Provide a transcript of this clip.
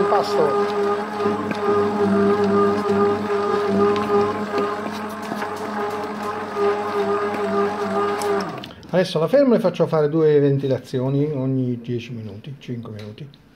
impasto. Adesso la fermo e faccio fare 2 ventilazioni ogni 10 minuti, 5 minuti.